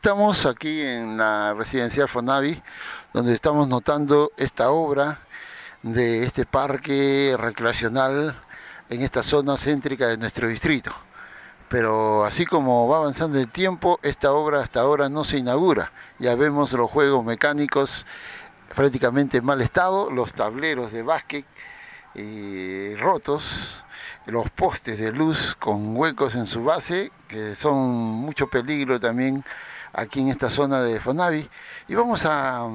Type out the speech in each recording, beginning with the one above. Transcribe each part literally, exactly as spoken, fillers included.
Estamos aquí en la residencial Fonavi, donde estamos notando esta obra de este parque recreacional en esta zona céntrica de nuestro distrito. Pero así como va avanzando el tiempo, esta obra hasta ahora no se inaugura. Ya vemos los juegos mecánicos prácticamente en mal estado, los tableros de básquet eh, rotos, los postes de luz con huecos en su base, que son mucho peligro también aquí en esta zona de Fonavi. Y vamos a,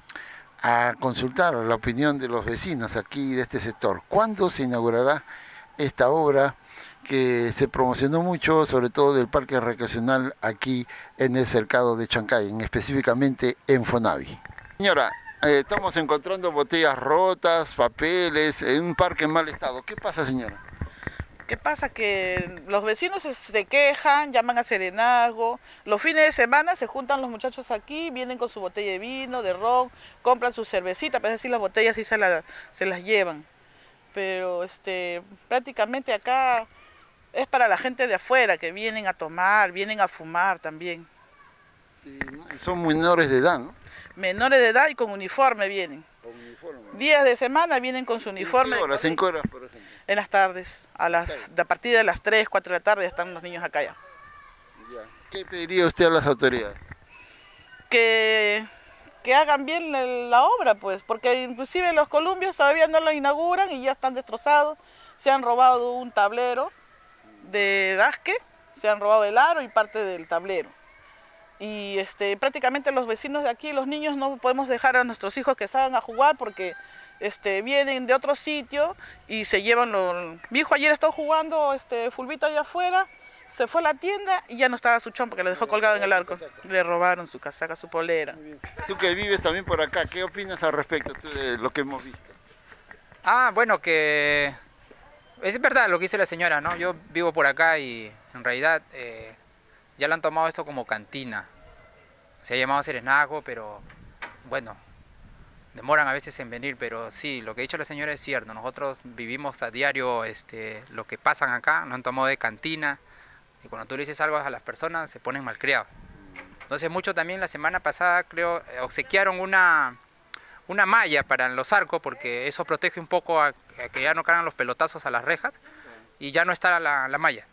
a consultar la opinión de los vecinos aquí de este sector. ¿Cuándo se inaugurará esta obra que se promocionó mucho, sobre todo del parque recreacional aquí en el cercado de Chancay, en, específicamente en Fonavi? Señora, eh, estamos encontrando botellas rotas, papeles, en un parque en mal estado. ¿Qué pasa, señora? ¿Qué pasa? Que los vecinos se quejan, llaman a serenazgo, los fines de semana se juntan los muchachos aquí, vienen con su botella de vino, de ron, compran su cervecita, pero es decir, las botellas sí se, la, se las llevan. Pero este, prácticamente acá es para la gente de afuera, que vienen a tomar, vienen a fumar también. Y son menores de edad, ¿no? Menores de edad y con uniforme vienen. Con uniforme. Días de semana vienen con su uniforme. ¿En qué horas? ¿En qué horas, por ejemplo? En las tardes, a, las, a partir de las tres, cuatro de la tarde están los niños acá ya. Ya. ¿Qué pediría usted a las autoridades? Que, que hagan bien la, la obra, pues, porque inclusive los columpios todavía no lo inauguran y ya están destrozados. Se han robado un tablero de básquet, se han robado el aro y parte del tablero. Y este, prácticamente los vecinos de aquí, los niños, no podemos dejar a nuestros hijos que salgan a jugar porque este, vienen de otro sitio y se llevan los... Mi hijo ayer estaba jugando este, fulbito allá afuera, se fue a la tienda y ya no estaba su chompa porque lo dejó colgado en el arco. Le robaron su casaca, su polera. Tú que vives también por acá, ¿qué opinas al respecto tú de lo que hemos visto? Ah, bueno, que es verdad lo que dice la señora, ¿no? Yo vivo por acá y en realidad eh, ya lo han tomado esto como cantina. Se ha llamado serenazgo, pero bueno, demoran a veces en venir, pero sí, lo que ha dicho la señora es cierto. Nosotros vivimos a diario este, lo que pasan acá, nos han tomado de cantina, y cuando tú le dices algo a las personas se ponen malcriados. Entonces mucho también la semana pasada, creo, obsequiaron una, una malla para los arcos, porque eso protege un poco a, a que ya no caigan los pelotazos a las rejas, y ya no está la, la malla.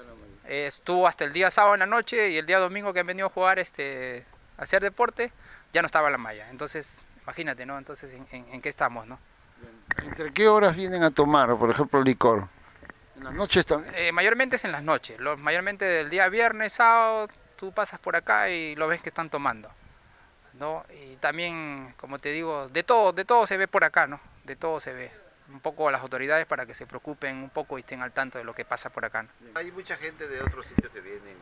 Estuvo hasta el día sábado en la noche, y el día domingo que han venido a jugar, este, a hacer deporte, ya no estaba la malla. Entonces, imagínate, ¿no? Entonces, ¿en, en, en qué estamos, no? ¿Entre qué horas vienen a tomar, por ejemplo, licor? ¿En las noches también? Eh, mayormente es en las noches. Los, mayormente del día viernes, sábado, tú pasas por acá y lo ves que están tomando, ¿no? Y también, como te digo, de todo, de todo se ve por acá, ¿no? De todo se ve. Un poco a las autoridades para que se preocupen un poco y estén al tanto de lo que pasa por acá, ¿no? Hay mucha gente de otros sitios que vienen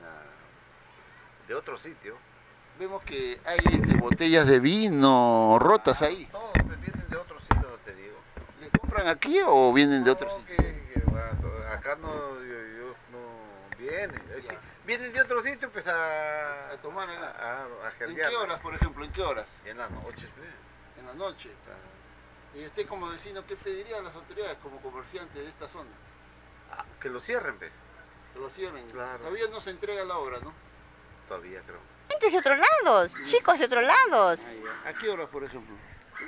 a... de otro sitio. Vemos que hay este, botellas de vino rotas ahí. Todos vienen de otro sitio, no te digo. ¿Le compran aquí o vienen de otro No, sitio? que, que, bueno, acá no, yo, yo, no vienen. Sí, vienen de otro sitio pues a, A tomar, ¿no? a, a, a ¿En jerdear. qué horas, por ejemplo? ¿En qué horas? En las noches. Pues. En la noche. ¿Y usted como vecino qué pediría a las autoridades como comerciante de esta zona? Ah, que lo cierren, pe. Que lo cierren. Claro. Todavía no se entrega la obra, ¿no? Todavía creo. Gente de otros lados, chicos de otros lados. ¿A qué horas, por ejemplo?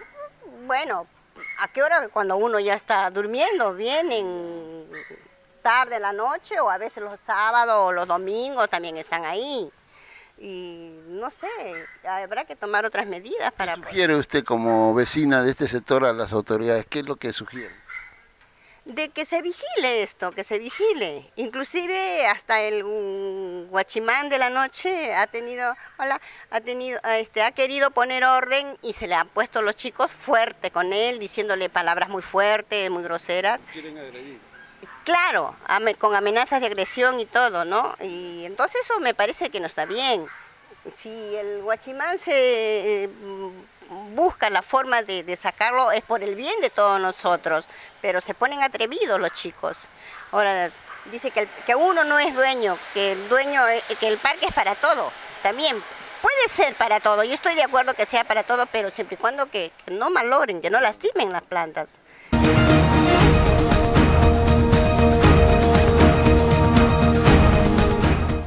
Bueno, ¿a qué hora? Cuando uno ya está durmiendo, vienen tarde en la noche o a veces los sábados o los domingos también están ahí. Y no sé, habrá que tomar otras medidas para... ¿Qué sugiere usted como vecina de este sector a las autoridades? ¿Qué es lo que sugiere? De que se vigile esto, que se vigile. Inclusive hasta el um, guachimán de la noche ha tenido, hola, ha tenido, este, ha querido poner orden y se le han puesto los chicos fuerte con él, diciéndole palabras muy fuertes, muy groseras. ¿Quieren agredir? Claro, ame, con amenazas de agresión y todo, ¿no? Y entonces eso me parece que no está bien. Si el guachimán se... Eh, busca la forma de, de sacarlo, es por el bien de todos nosotros, pero se ponen atrevidos los chicos. Ahora, dice que, el, que uno no es dueño, que el dueño, que el parque es para todo, también puede ser para todo, yo estoy de acuerdo que sea para todo, pero siempre y cuando que, que no malogren, que no lastimen las plantas.